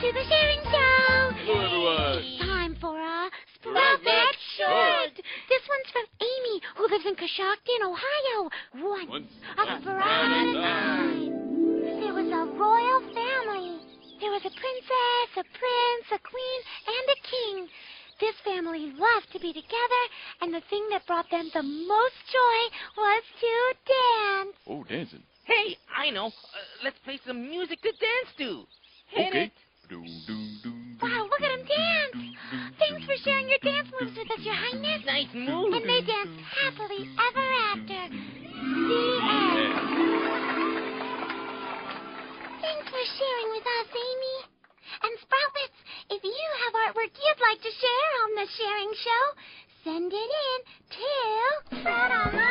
to the Sharing Show. Hello, everyone. It's time for a Sprout Short. This one's from Amy, who lives in Coshocton, Ohio. Once upon a time, there was a royal family. There was a princess, a prince, a queen, and a king. This family loved to be together, and the thing that brought them the most joy was to dance. Oh, dancing. Hey, I know. Let's play some music to dance to. Hit Okay. it. Wow, look at them dance. Thanks for sharing your dance moves with us, Your Highness. Nice move. And they danced happily ever after. The end. Thanks for sharing with us, Amy. And Sproutlets, if you have artwork you'd like to share on the Sharing Show, send it in to Sprout Online.